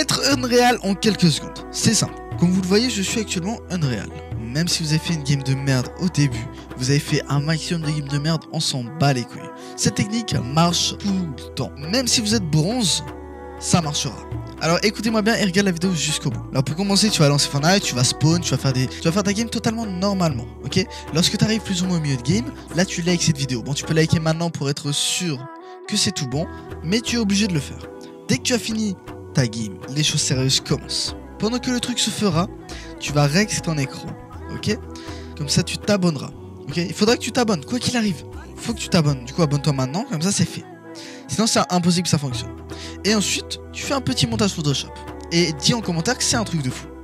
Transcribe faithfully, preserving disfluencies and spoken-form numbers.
être Unreal en quelques secondes. C'est simple. Comme vous le voyez, je suis actuellement Unreal. Même si vous avez fait une game de merde au début, vous avez fait un maximum de games de merde, on s'en bat les couilles. Cette technique marche tout le temps. Même si vous êtes bronze, ça marchera. Alors écoutez-moi bien et regarde la vidéo jusqu'au bout. Alors pour commencer, tu vas lancer Fortnite, tu vas spawn, tu vas faire des, tu vas faire ta game totalement normalement, ok? Lorsque tu arrives plus ou moins au milieu de game, là tu likes cette vidéo. Bon, tu peux liker maintenant pour être sûr que c'est tout bon, mais tu es obligé de le faire. Dès que tu as fini ta game, les choses sérieuses commencent. Pendant que le truc se fera, tu vas rex ton écran, ok? Comme ça tu t'abonneras, ok? Il faudra que tu t'abonnes, quoi qu'il arrive. Faut que tu t'abonnes, du coup abonne-toi maintenant, comme ça c'est fait. Sinon c'est impossible que ça fonctionne. Et ensuite, tu fais un petit montage Photoshop. Et dis en commentaire que c'est un truc de fou.